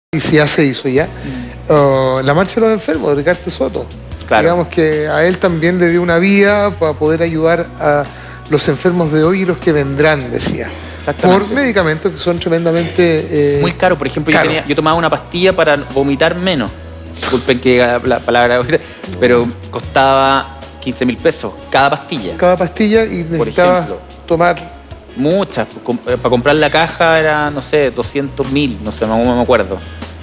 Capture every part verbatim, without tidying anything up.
Y si ya se hizo ya, mm. uh, la marcha de los enfermos, de Ricardo Soto. Claro. Digamos que a él también le dio una vía para poder ayudar a los enfermos de hoy y los que vendrán, decía. Por medicamentos que son tremendamente... Eh, Muy caros. Por ejemplo, caro. yo, tenía, yo tomaba una pastilla para vomitar menos. Disculpen que la, la palabra... Pero costaba quince mil pesos cada pastilla. Cada pastilla y necesitabas tomar... Muchas. Para comprar la caja era, no sé, doscientos mil, no sé, no me acuerdo.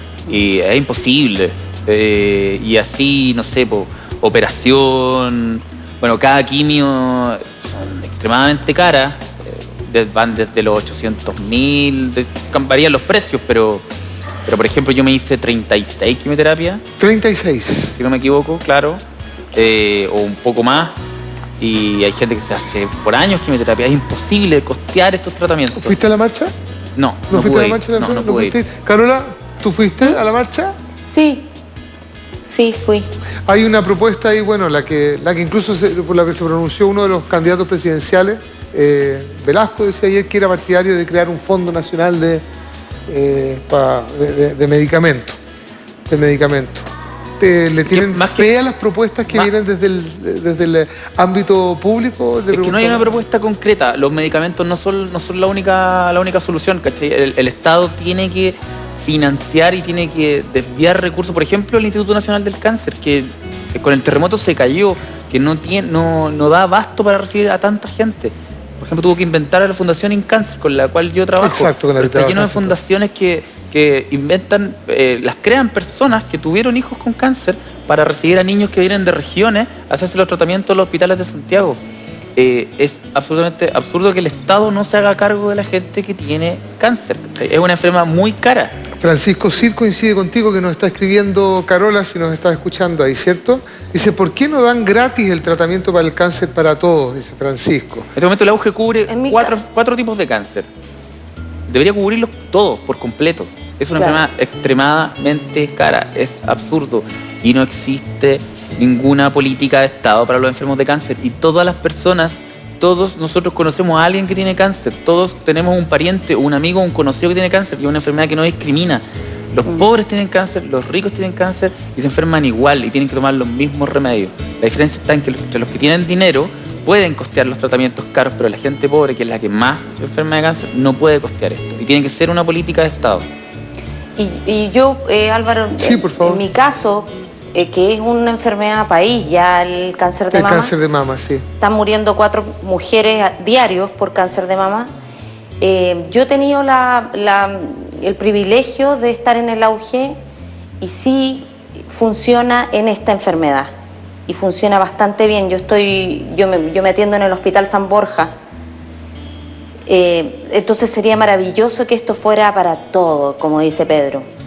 Y es imposible. Eh, y así, no sé, po, operación... Bueno, cada quimio son extremadamente caras. Eh, van desde los ochocientos mil, de, varían los precios, pero... Pero, por ejemplo, yo me hice treinta y seis quimioterapias. treinta y seis. Si no me equivoco, claro. Eh, o un poco más. Y hay gente que se hace por años quimioterapia. Es imposible costear estos tratamientos. ¿Fuiste a la marcha? No, ¿No, no fuiste pude a la marcha? Ir. No, no, no pude ir. Carola, ¿tú fuiste a la marcha? Sí, sí, fui. Hay una propuesta ahí, bueno, la que, la que incluso se, por la que se pronunció uno de los candidatos presidenciales, eh, Velasco, decía ayer que era partidario de crear un fondo nacional de, eh, pa, de, de, de medicamentos. De medicamentos. Eh, ¿Le tienen más fe que, a las propuestas que más, vienen desde el, desde el ámbito público? Es que no hay una propuesta concreta. Los medicamentos no son, no son la única, la única solución, ¿cachai? El, el Estado tiene que financiar y tiene que desviar recursos. Por ejemplo, el Instituto Nacional del Cáncer, que, que con el terremoto se cayó, que no, tiene, no, no da abasto para recibir a tanta gente. Por ejemplo, tuvo que inventar a la Fundación Incáncer, con la cual yo trabajo. Exacto, con la Pero está lleno de fundaciones que... que inventan, eh, las crean personas que tuvieron hijos con cáncer para recibir a niños que vienen de regiones a hacerse los tratamientos en los hospitales de Santiago. Eh, es absolutamente absurdo que el Estado no se haga cargo de la gente que tiene cáncer. Es una enfermedad muy cara. Francisco Cid coincide contigo, que nos está escribiendo Carola, si nos está escuchando ahí, ¿cierto? Dice, ¿por qué no dan gratis el tratamiento para el cáncer para todos? Dice Francisco. En este momento la U G cubre cuatro, cuatro tipos de cáncer. Debería cubrirlos todos por completo. Es una claro. enfermedad extremadamente cara, es absurdo. Y no existe ninguna política de Estado para los enfermos de cáncer. Y todas las personas, todos nosotros conocemos a alguien que tiene cáncer. Todos tenemos un pariente, un amigo, un conocido que tiene cáncer. Y es una enfermedad que no discrimina. Los mm. pobres tienen cáncer, los ricos tienen cáncer y se enferman igual y tienen que tomar los mismos remedios. La diferencia está en que entre los que tienen dinero pueden costear los tratamientos caros, pero la gente pobre, que es la que más se enferma de cáncer, no puede costear esto. Y tiene que ser una política de Estado. Y, y yo, eh, Álvaro, sí, por favor. En mi caso, eh, que es una enfermedad país, ya el cáncer de el mama. El cáncer de mama, sí. Están muriendo cuatro mujeres diarios por cáncer de mama. Eh, yo he tenido la, la, el privilegio de estar en el auge y sí funciona en esta enfermedad. Y funciona bastante bien. Yo estoy, yo me, yo me atiendo en el Hospital San Borja. Eh, entonces sería maravilloso que esto fuera para todo, como dice Pedro.